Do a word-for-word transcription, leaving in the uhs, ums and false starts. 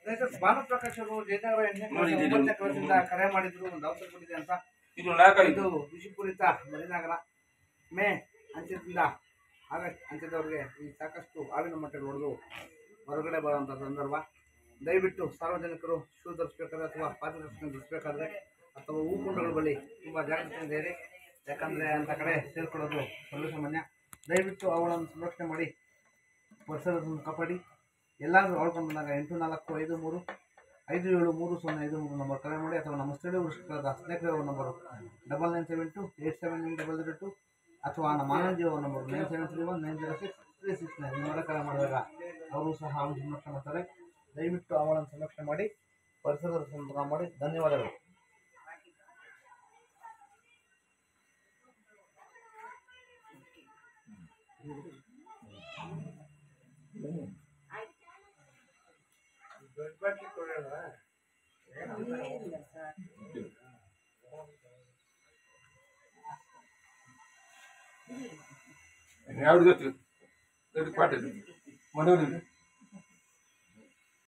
ಭಾನುಪ್ರಕಾಶ್ ಅವರು ಜಯನಗರ ಎಂಟನೇ ಕ್ಲಾಸಿಂದ ಕರೆ ಮಾಡಿದ್ರು, ಒಂದು ಅವಸರ ಕೊಟ್ಟಿದೆ ಅಂತ. ಇದು ವಿಷಪೂರಿತ ಮರಿನಗರ ಮೇ ಅಂತ್ಯದಿಂದ ಆಗಸ್ಟ್ ಅಂತ್ಯದವರೆಗೆ ಈ ಸಾಕಷ್ಟು ಹಾವಿನ ಮೊಟ್ಟೆ ಹೊಡೆದು ಹೊರಗಡೆ ಬರುವಂಥ ಸಂದರ್ಭ. ದಯವಿಟ್ಟು ಸಾರ್ವಜನಿಕರು ಶೂ ಧರಿಸ್ಬೇಕಾದ್ರೆ ಅಥವಾ ಪಾದರಕ್ಷಣೆ ಧರಿಸ್ಬೇಕಾದ್ರೆ ಅಥವಾ ಹೂಕುಂಡಗಳ ಬಳಿ ತುಂಬ ಜಾಗ್ರತೆಯಿಂದ ಇರಿ, ಯಾಕಂದರೆ ಅಂಥ ಕಡೆ ಸೇರ್ಕೊಳ್ಳೋದು ಸರ್ವಸಾಮಾನ್ಯ. ದಯವಿಟ್ಟು ಅವುಗಳನ್ನು ಸಂರಕ್ಷಣೆ ಮಾಡಿ ಪರಿಸರವನ್ನು ಕಾಪಾಡಿ. ಎಲ್ಲಾದರೂ ಆಳ್ಕೊಂಡು ಬಂದಾಗ ಎಂಟು ನಾಲ್ಕು ಐದು ಮೂರು ಐದು ಏಳು ಮೂರು ಸೊನ್ನೆ ಐದು ಮೂರು ನಂಬರ್ ಕರೆ ಮಾಡಿ, ಅಥವಾ ನಮ್ಮ ಸ್ಥಳೀಯ ವೃಷಿಕರಾದ ಸ್ನೇಹಿತರ number double nine seven two eight seven nine double zero two ಅಥವಾ ನಮ್ಮ Anand Jio number nine seven three one nine zero six three six nine ನಿಮ್ಮರ ಕರೆ ಮಾಡಿದಾಗ ಅವರು ಸಹ ಅವನು ಸಂರಕ್ಷಣೆ ಮಾಡ್ತಾರೆ. ದಯವಿಟ್ಟು ಅವುಗಳನ್ನು ಸಂರಕ್ಷಣೆ ಮಾಡಿ ಪರಿಸರದ ಸಂರಕ್ಷಣೆ ಮಾಡಿ. ಧನ್ಯವಾದಗಳು. ಯಾವ್ದು ಗೊತ್ತು ಪಾಠ ಮನೋರಂಜನೆ